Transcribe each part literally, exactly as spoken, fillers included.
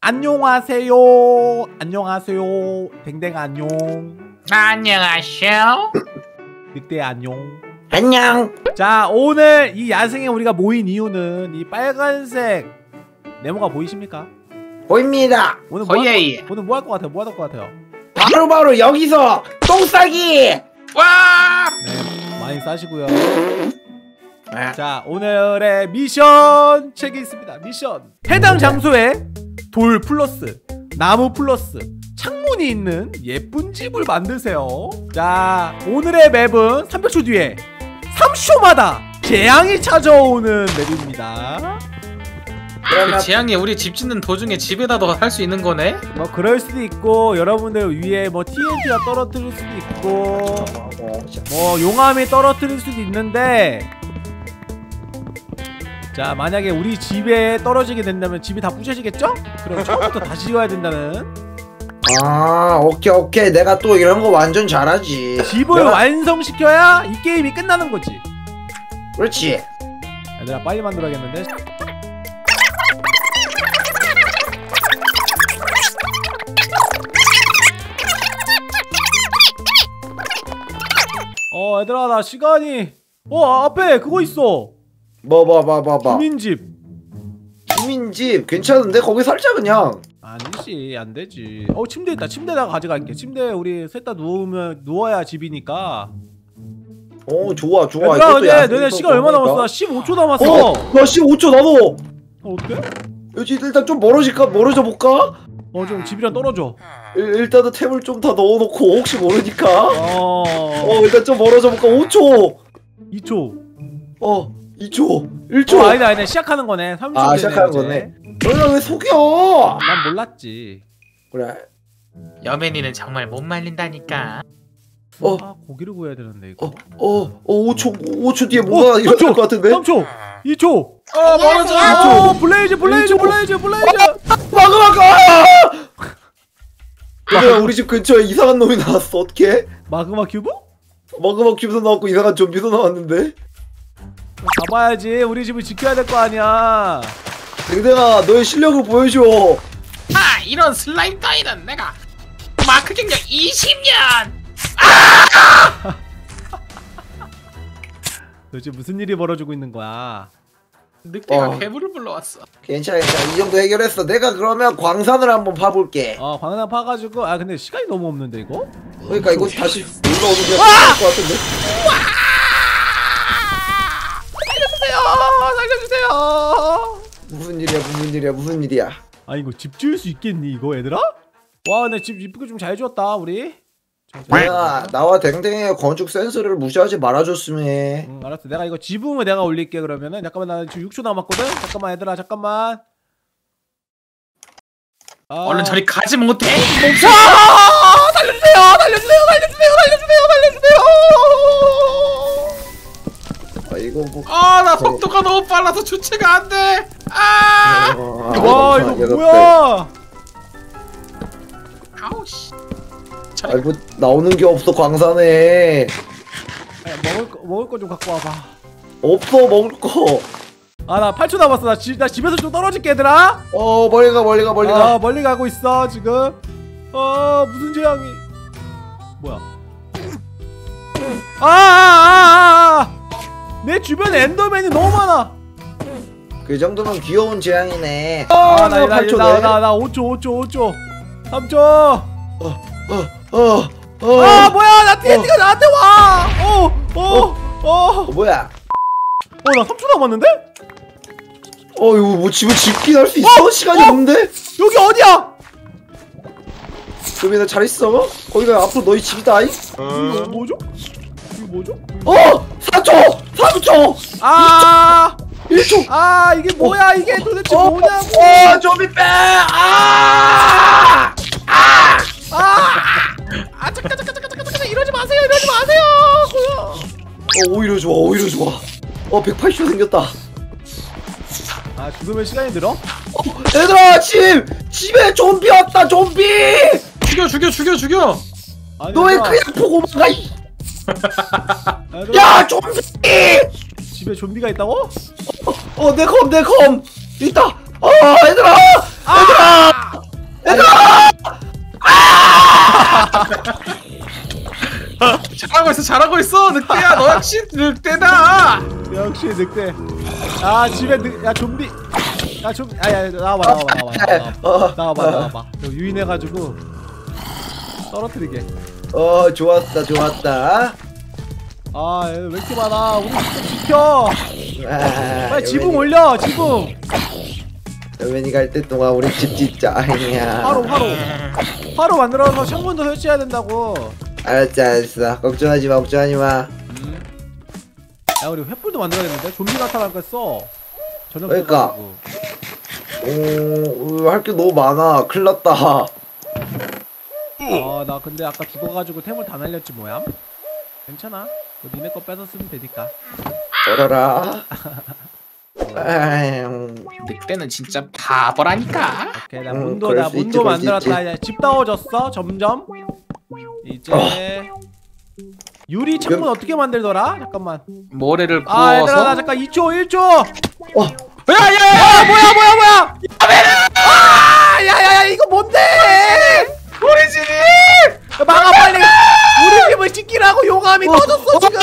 안녕하세요. 안녕하세요. 댕댕 안녕. 안녕하세요. 늑대 안녕. 안녕. 자, 오늘 이 야생에 우리가 모인 이유는 이 빨간색 네모가 보이십니까? 보입니다. 오늘 뭐 예, 할, 오늘 뭐 할 것 같아요? 뭐 할 것 같아요? 바로 바로 여기서 똥 싸기. 와! 네, 많이 싸시고요. 아, 자, 오늘의 미션 책이 있습니다. 미션. 해당 장소에 돌 플러스 나무 플러스 창문이 있는 예쁜 집을 만드세요. 자, 오늘의 맵은 삼백 초 뒤에 삼 초마다 재앙이 찾아오는 맵입니다. 그 재앙이 우리 집 짓는 도중에 집에다도 할 수 있는 거네? 뭐 그럴 수도 있고, 여러분들 위에 뭐 티엔티가 떨어뜨릴 수도 있고, 뭐 용암이 떨어뜨릴 수도 있는데, 자, 만약에 우리 집에 떨어지게 된다면 집이 다 부셔지겠죠? 그럼 처음부터 다시 지어야 된다는. 아, 오케이 오케이. 내가 또 이런 거 완전 잘하지. 집을 내가... 완성시켜야 이 게임이 끝나는 거지. 그렇지. 얘들아, 빨리 만들어야겠는데. 어, 얘들아, 나 시간이, 어, 앞에 그거 있어. 뭐 뭐 뭐 뭐 뭐. 주민집. 주민집 괜찮은데? 거기 살자 그냥. 아니지, 안 되지. 어, 침대 있다. 침대다가 가져갈게. 침대에 우리 셋 다 누우면 누워야 집이니까. 어, 좋아 좋아. 얘들아, 근데 너네 시간 얼마 남았어? 나 십오 초 남았어. 어, 나 십오 초 나도. 어, 어떡해? 여기 일단 좀 멀어질까? 멀어져 볼까? 어, 좀 집이랑 떨어져. 일, 일단은 템을 좀 더 넣어놓고 혹시 모르니까. 어. 어, 일단 좀 멀어져 볼까? 오 초. 이 초. 어, 이 초. 일 초. 어, 아니다, 아니다. 시작하는 거네. 삼 초. 아, 시작하는 거네. 너희가 왜 속여? 난 몰랐지. 그래. 여맨이는 정말 못 말린다니까. 어. 아, 고기를 구해야 되는데 이거. 어, 어, 어, 오 초, 오 초 뒤에 뭔가 어, 일어날 삼 초, 것 같은데? 삼 초. 이 초. 어, 멀어져. 어, 블레이즈, 블레이즈, 일 초. 블레이즈, 블레이즈. 막아, 막아! 얘들아, 우리 집 근처에 이상한 놈이 나왔어. 어떡해? 마그마 큐브? 마그마 큐브도 나왔고 이상한 좀비도 나왔는데? 잡아야지. 우리 집을 지켜야 될 거 아니야. 댕댕아, 너의 실력을 보여줘. 아, 이런 슬라임 따위는 내가 마크 경력 이십 년. 도대체 무슨 일이 벌어지고 있는 거야? 늑대가 어. 괴물을 불러왔어. 괜찮아, 괜찮아. 이 정도 해결했어. 내가 그러면 광산을 한번 파볼게. 어, 광산 파가지고. 아, 근데 시간이 너무 없는데 이거? 그러니까 이거 다시 올라오는 게 나을 것 같은데? 살려주세요! 살려주세요! 무슨 일이야, 무슨 일이야, 무슨 일이야. 아, 이거 집 지을 수 있겠니 이거 얘들아? 와, 근데 집 이쁘게 좀 잘 지었다 우리. 내가 나와 댕댕이의 건축 센스를 무시하지 말아줬으면 해. 응, 알았어. 내가 이거 지붕을 내가 올릴게. 그러면은 잠깐만, 나 지금 육 초 남았거든. 잠깐만 얘들아, 잠깐만. 아... 얼른 저리 가지 못해. 멈춰! 살려주세요! 살려주세요! 살려주세요! 살려주세요! 살려주세요! 아, 이거 뭐. 아, 나 속도가 너무 빨라서 주체가 안 돼. 아! 어, 와, 아, 이거 녀석들. 뭐야? 아우 씨. 아이, 뭐 나오는 게 없어 광산에. 야, 먹을 거 먹을 거 좀 갖고 와봐. 없어 먹을 거. 아, 나 팔 초 남았어. 나, 집, 나 집에서 좀 떨어질게 얘들아. 어, 멀리 가 멀리 가 멀리 아, 가. 멀리 가고 있어 지금. 아, 무슨 재앙이? 뭐야? 아, 아, 아, 아, 내 주변에 엔더맨이 너무 많아. 그 정도면 귀여운 재앙이네. 아, 아, 나, 나, 팔 초네. 나, 나, 나 오 초, 오 초, 오 초, 삼 초. 어, 어, 어. 아, 뭐야? 나 티엔티가 나한테 와. 어, 어, 어. 어, 뭐야? 어, 나 삼 초 남았는데? 어, 이거 뭐 집을 짓긴 할 수 있어? 어? 시간이 어? 없는데? 여기 어디야? 조민아 잘 있어? 거기가 앞으로 너희 집이다. 이? 이거 뭐죠? 이거 뭐죠? 어! 사 초! 삼 초! 아, 일 초! 아, 이게 뭐야? 이게 도대체 어, 뭐냐고? 어, 조미 빼! 아! 아! 아, 아, 잠깐, 잠깐, 잠깐, 잠깐, 잠깐, 이러지 마세요, 이러지 마세요. 어, 오히려 좋아, 오히려 좋아. 어, 백팔십 초 생겼다. 아, 죽으면 시간이 늘어? 어, 얘들아, 집! 집에 좀비 왔다, 좀비! 죽여 죽여 죽여 죽여. 아니, 너왜 얘들아, 그냥 보고 가, 이! 얘들아, 야, 좀비! 집에 좀비가 있다고? 어, 내 검, 내 검! 있다! 어, 얘들아! 아! 얘들아! 잘하고 있어 잘하고 있어 늑대야 너 역시 늑대다. 역시 늑대. 아 집에 늑, 야 좀비. 야 좀, 야야 나와봐 나와봐 나와봐 나와봐 나와봐 나와봐. 유인해가지고 떨어뜨리게. 어 좋았다 좋았다. 아 왜 이렇게 많아? 우리 좀 지켜. 아, 빨리 지붕 올려 지붕. 여맨이 갈 때 동안 우리 집 짓자. 아니야. 화로 화로 화로 만들어서 창문도 설치해야 된다고. 알았지 알았어. 걱정하지 마 걱정하지 마. 음. 야 우리 횃불도 만들어야겠는데? 좀비 나타나겠어. 저녁 그러니까. 오, 할 게 너무 많아. 큰일 났다. 아, 나 근데 아까 죽어가지고 템을 다 날렸지 뭐야? 괜찮아. 뭐 니네 거 뺏어 쓰면 되니까. 떨어라. 아유. 늑대는 진짜 바보라니까. 오케이, 나 음, 문도 그럴 나 수 있지, 문도 그럴 수 만들었다. 있지. 이제 집 따워졌어. 점점. 이제 어. 유리 창문 어떻게 만들더라? 잠깐만. 모래를 아, 얘들아 나 구워서. 잠깐 이 초 일 초. 어. 야야야 뭐야 뭐야 뭐야. 아, 야야야 이거 뭔데? 우리 집이. 야, 막아 빨리. 우리 집을 지키라고 용암이 터졌어 지금.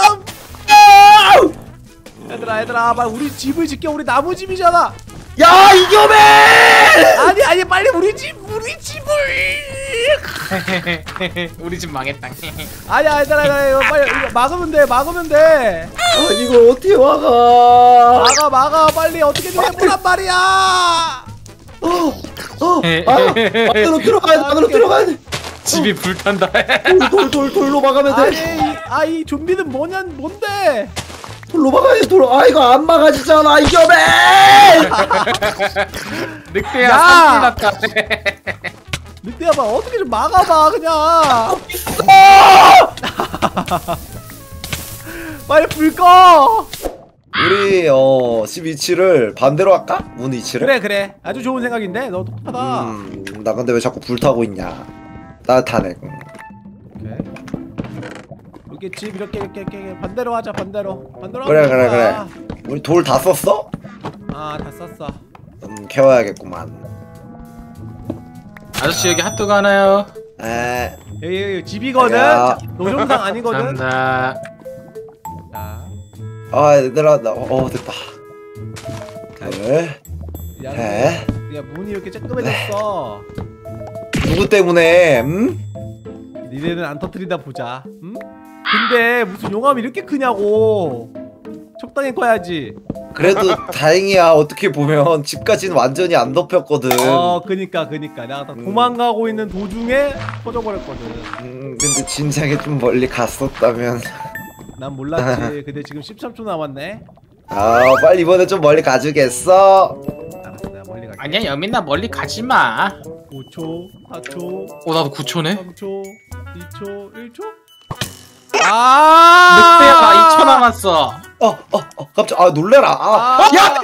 얘들아 얘들아 빨리 우리 집을 지켜. 우리 나무 집이잖아. 야 이겨맨! 아니 아니 빨리 우리 집 우리 집을. 우리 집 망했다. 아니야 얘들아 얘들아 이거 빨리 이거 막으면 돼 막으면 돼. 아니 이걸 어떻게 막아? 막아 막아 빨리 어떻게든 해보란 말이야. 어, 어, 아, 안으로 들어가야 돼, 안으로 들어가야 돼. 집이 불탄다. 돌, 돌, 돌, 돌로 막으면 아니 돼. 아이 좀비는 뭐냐 뭔데? 돌로 막아야 돼, 돌로. 아, 이거 안 막아지잖아, 이겨맨! 늑대야 야! 산불 났다. 늑대야 봐 어떻게 좀 막아봐 그냥. 빨리 불 꺼. 우리, 어, 집 위치를 반대로 할까? 문 위치를? 그래 그래 아주 좋은 생각인데 너 똑똑하다. 음, 나 근데 왜 자꾸 불타고 있냐? 따뜻하네. 오케이. 이렇게 집 이렇게 이렇게 이렇게 반대로 하자 반대로 반대로 그래, 하면 그래, 되겠다. 그래. 우리 돌 다 썼어? 아다 썼어. 음, 캐와야겠구만. 아저씨 여기 핫도그 하나요? 에, 여기, 여기 집이거든. 야. 노점상 아니거든. 간다. 자, 아, 얘들아, 나, 어, 됐다. 그래, 야, 해. 야 문이 이렇게 쬐끔해졌어. 누구 때문에, 음? 니네는 안 터뜨리다 보자. 응? 근데 무슨 용암이 이렇게 크냐고. 적당히 커야지. 그래도 다행이야. 어떻게 보면 집까지는 완전히 안 덮였거든. 어, 그니까 그니까 내가 다 음. 도망가고 있는 도중에 터져버렸거든. 음, 근데 진작에 좀 멀리 갔었다면. 난 몰랐지. 근데 지금 십삼 초 남았네. 아, 빨리 이번에 좀 멀리 가주겠어? 알았어, 내가 멀리 갈게. 아니야 여민아 멀리 가지마. 오 초, 사 초, 어 나도 구 초네. 삼 초, 이 초, 일 초. 아! 늑대야 이 초 남았어. 어, 어, 어, 깜짝, 아, 놀래라. 아, 아! 야!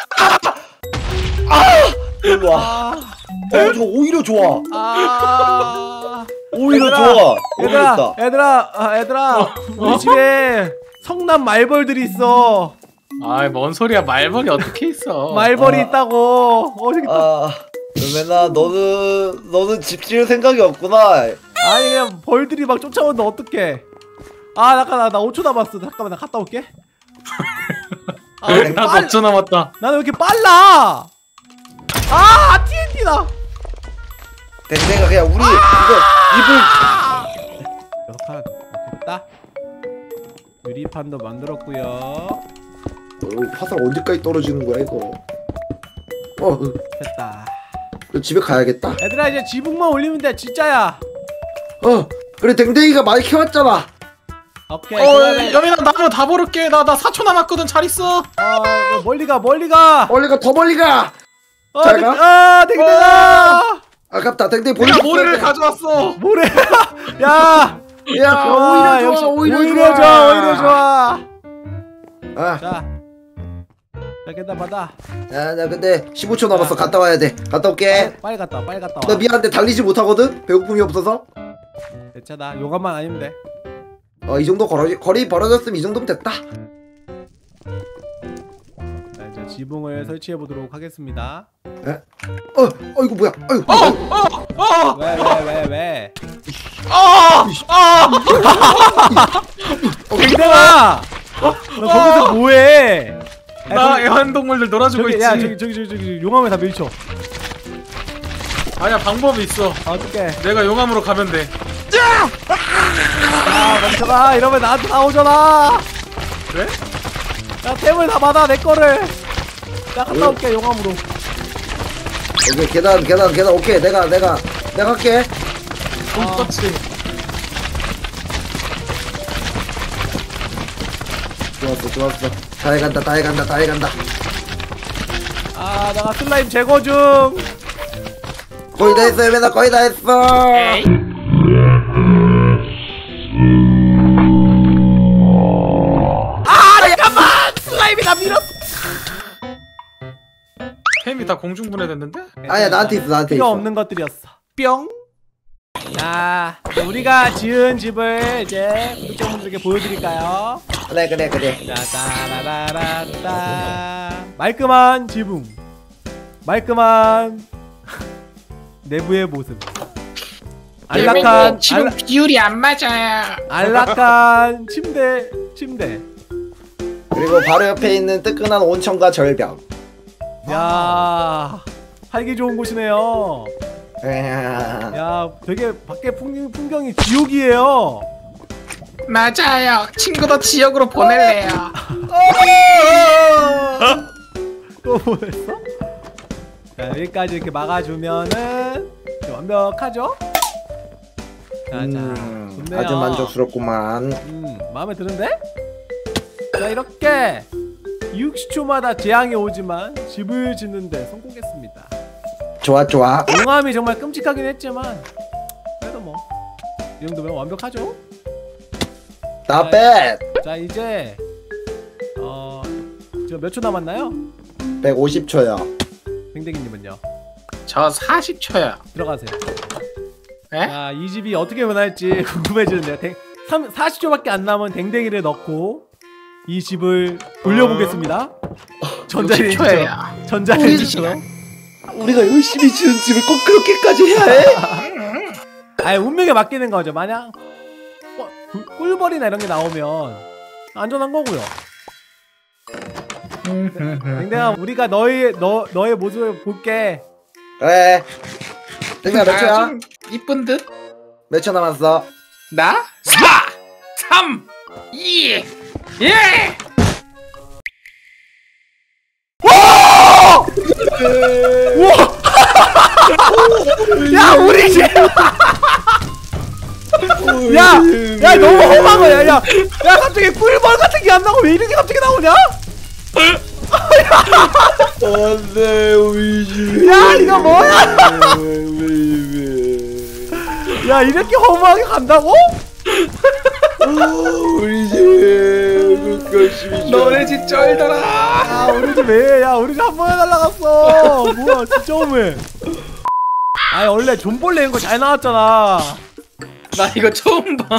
아! 일로 와. 아! 어, 저 오히려 좋아. 아! 오히려 얘들아, 좋아. 얘들아, 오히려 얘들아, 아, 얘들아, 우리 집에 성남 말벌들이 있어. 아이 뭔 소리야 말벌이 어떻게 있어. 말벌이 아. 있다고. 어, 저기 또. 아, 여맨아, 너는, 너는 집 지을 생각이 없구나. 아니 그냥 벌들이 막 쫓아오는데 어떡해. 아 잠깐 나, 나 오 초 남았어. 잠깐만 나 갔다 올게. 아, 왜 나도 빨- 오 초 남았다. 나는 왜 이렇게 빨라? 아 티엔티다. 댕댕아, 그냥 우리, 이거, 여섯 칸 됐다. 유리판도 만들었고요. 입을. 어, 화살 언제까지 떨어지는 거야, 이거. 어, 됐다. 너 집에 가야겠다. 얘들아 이제 지붕만 올리면 돼. 진짜야. 어, 그래, 댕댕이가 많이 키웠잖아. 오케이. 어 그러면- 여민아 나무 다 버릴게. 나 나 사 초 남았거든. 잘 있어. 어 멀리 가 멀리 가. 멀리 가, 더 멀리 가! 어, 잘 댕- 가? 아 댕댕아. 아깝다, 댕댕이 보내. 내가 모래를 가져왔어. 뭐래? 야. 야, 아, 오히려 역시 좋아, 오히려, 오히려 좋아. 오히려 좋아. 아, 자. 자, 계단 받아. 야, 나 근데 십오 초 남았어. 갔다 와야 돼. 갔다 올게. 빨리, 빨리 갔다 와. 빨리 갔다 와. 나 미안한데 달리지 못하거든? 배고픔이 없어서. 괜찮아. 요감만 아니면 돼. 어, 이 정도 거리, 거리 벌어졌으면 이 정도면 됐다. 자, 이제 지붕을 설치해 보도록 하겠습니다. 어, 어, 이거 뭐야? 아유, 어, 어, 어. 왜, 왜, 왜, 왜? 어! 어! 댕댕아, 너 거기서 뭐해? 야, 나 거기- 애완동물들 놀아주고 저기, 있지. 야 저기 저기 저기, 저기 용암에 다 밀쳐. 아니야, 방법이 있어. 어떡해. 내가 용암으로 가면 돼. 아 멈춰봐. 이러면 나한테 나오잖아. 그래? 야 템을 다 받아 내 거를. 나 갔다 올게 용암으로. 오케이 계단 계단 계단 오케이 내가 내가 내가 할게. 돈 떴지. 좋았어 좋았어. 다 해간다 다 해간다 다 해간다. 아 내가 슬라임 제거 중. 거의 다 했어 예매나 거의 다 했어. 에이. 아 잠깐만. 슬라임이 나 밀었어. 햄이 다 공중분해됐는데? 아니야 나한테 있어 나한테 필요 있어. 없는 것들이었어. 뿅. 자 우리가 지은 집을 이제 구독자분들에게 보여드릴까요? 그래 그래 그래. 자 따라라라따 말끔한 지붕, 말끔한 내부의 모습, 안락한 지금 안락, 비율이 안 맞아요. 안락한 침대 침대. 그리고 바로 옆에 있는 뜨끈한 온천과 절벽. 야 살기 좋은 곳이네요. 야. 야 되게 밖에 풍경, 풍경이 지옥이에요. 맞아요. 친구도 지역으로 보낼래요. 또 뭐했어? 자 여기까지 이렇게 막아주면은 완벽하죠? 자, 음, 자, 좋네요. 아주 만족스럽구만. 음, 마음에 드는데? 자 이렇게 육십 초마다 재앙이 오지만 집을 짓는데 성공했습니다. 좋아 좋아. 용암이 정말 끔찍하긴 했지만 그래도 뭐 이 정도면 완벽하죠? 나 뱃. 자 이제 어 지금 몇 초 남았나요? 백오십 초요. 댕댕이님은요? 저 사십 초요. 들어가세요. 에? 자 이 집이 어떻게 변할지 궁금해지는데요. 댕, 삼, 사십 초밖에 안 남은 댕댕이를 넣고 이 집을 돌려보겠습니다. 육십 초예요. 전자레인지처럼. 우리가 열심히 지은 집을 꼭 그렇게까지 해야 해? 아예 운명에 맡기는 거죠. 만약 어, 꿀- 꿀벌이나 이런 게 나오면 안전한 거고요. 댕댕아 우리가 너의 너 너의 모습을 볼게. 그래. 땡가 몇 초야? 아, 좀 이쁜 듯? 몇 초 남았어? 나? 사! 삼! 이! 일! 야 우리 집. 야, 야 너무 험한 거야. 야, 야 갑자기 꿀벌 같은 게 안 나고 왜 이렇게 갑자기 나오냐? 안돼 우리 집. 야 이거 뭐야? 야 이렇게 허무하게 간다고? 우리 집 열심히. 너네 집 쩔더라. 아 우리 집 왜? 야 우리 집 한 번에 날라갔어. 뭐야 진짜 허무해. 아니 원래 존벌레인 거 잘 나왔잖아. 나 이거 처음 봐.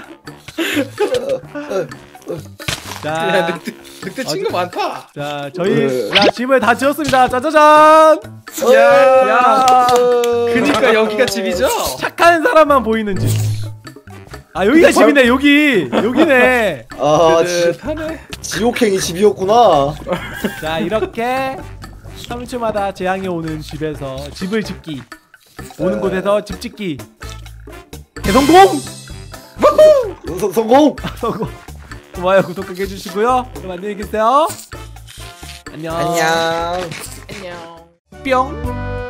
야, 자, 늑대, 늑대 친구 많다. 자 저희 야 집을 다 지었습니다. 짜자잔. 야, 야. 그니까 여기가 집이죠? 착한 사람만 보이는 집. 아 여기가 집이네. 여기 여기네. 아 지, 뜨뜻하네. 지옥행이 집이었구나. 자 이렇게 삼 초마다 재앙이 오는 집에서 집을 짓기, 오는 곳에서 집 짓기 대성공! 성, 성공. 성공. 좋아요 구독하게 해주시고요. 그럼 안녕히 계세요. 안녕. 안녕. 안녕. 뿅.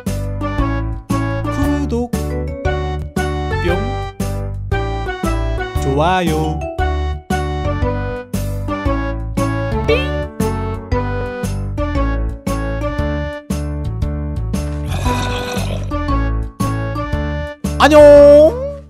구독. 뿅. 좋아요. 안녕.